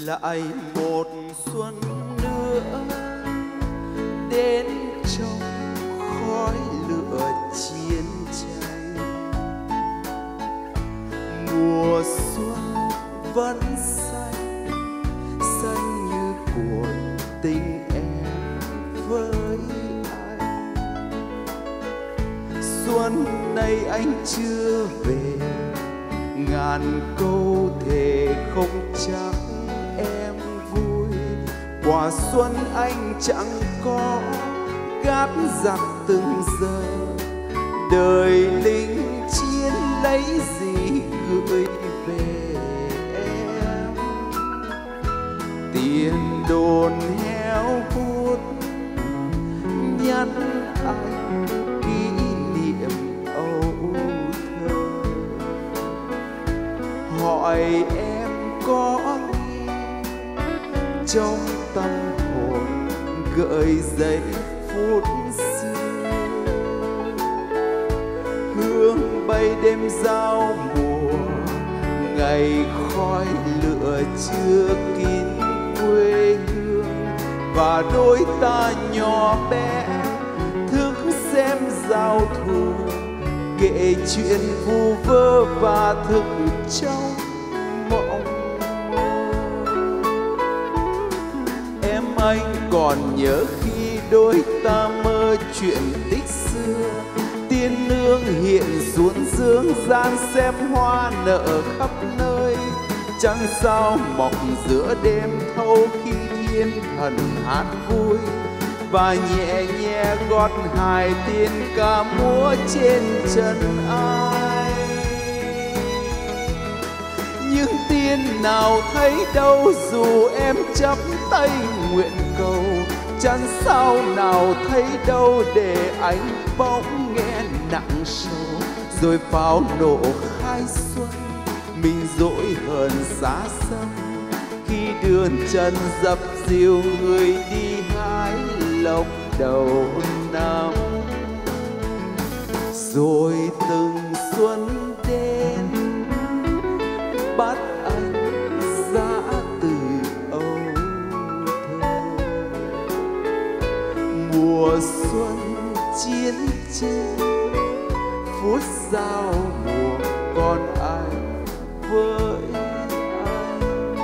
lại một xuân nữa đến trong khói lửa chiến tranh. Mùa xuân vẫn xanh, xanh như cuộc tình em với anh. Xuân nay anh chưa về, ngàn câu thề không chắc em vui. Quả xuân anh chẳng có gác giặc từng giờ, đời lính chiến lấy gì gửi về em. Tiền đồn heo hút nhắn anh kỷ niệm âu thơ. Hỏi em có nghi trong tâm hồn gợi giây phút xưa. Hương bay đêm giao mùa, ngày khói lửa chưa kín quê hương. Và đôi ta nhỏ bé thức xem giao thừa, kể chuyện vu vơ và thức trong mộng. Em anh còn nhớ khi đôi ta mơ chuyện tích xưa, tiên nương hiện xuống dương gian xem hoa nở khắp nơi. Trăng sao mọc giữa đêm thâu khi thiên thần hát vui, và nhẹ nhẹ gót hài tiên ca múa trên chân ai. Nhưng tiên nào thấy đâu dù em chắp tay nguyện cầu, chăn sao nào thấy đâu để anh bỗng nghe nặng sầu. Rồi pháo nổ khai xuân, mình dỗi hờn giá sâm, khi đường chân dập dìu người đi hái lộc đầu năm. Rồi từng xuân đến bắt anh giã từ âu thơ. Mùa xuân chiến tranh phút giao mùa, còn anh với anh.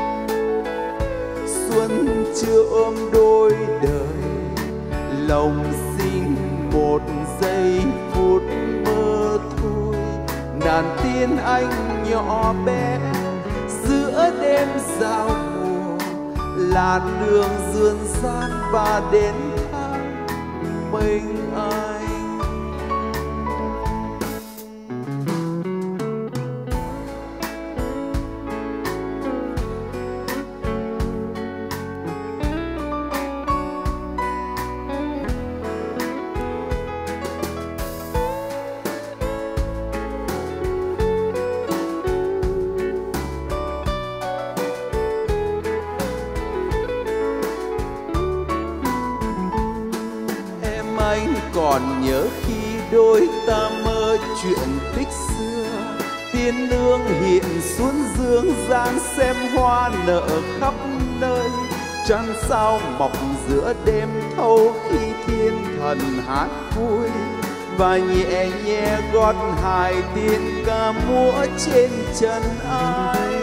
Xuân chưa ôm đôi đời, lòng xin một giây phút mơ thôi. Đàn tiên anh nhỏ bé giữa đêm giao mùa, làn đường rươn gian và đến thăm mình anh. Anh còn nhớ khi đôi ta mơ chuyện tích xưa, tiên nương hiện xuống dương gian xem hoa nở khắp nơi. Trăng sao mọc giữa đêm thâu khi thiên thần hát vui, và nhẹ nhẹ gót hài tiên ca múa trên chân ai.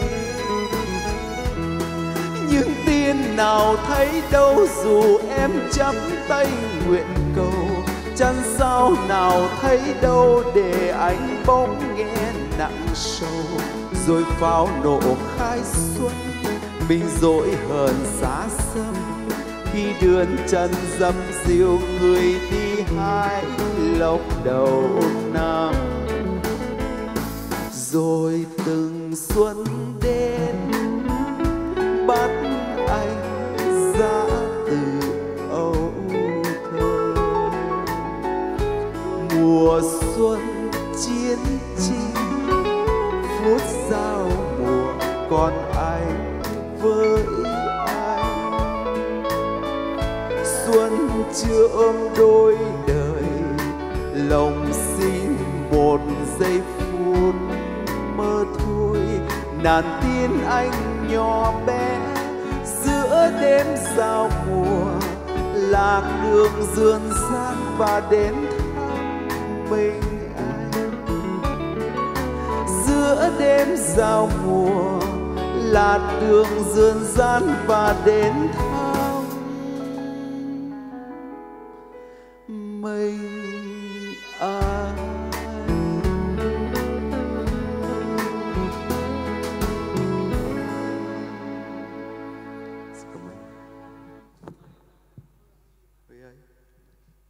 Nhưng tiên nào thấy đâu dù em chắp tay nguyện cầu, chăn sao nào thấy đâu để anh bỗng nghe nặng sầu. Rồi pháo nổ khai xuân, mình dỗi hờn giá sâm, khi đường chân dập dìu người đi hái lộc đầu năm. Rồi từng xuân đến bắt anh giã từ âu thơ. Mùa xuân chiến tranh phút giao mùa, còn anh với anh. Xuân chưa ôm đôi đời, lòng xin một giây phút mơ thôi. Đàn tiên anh nhỏ bé đêm giao mùa, lạc đường rươn rát và đến thăm mình anh. Giữa đêm giao mùa, lạc đường rươn rát và đến thăm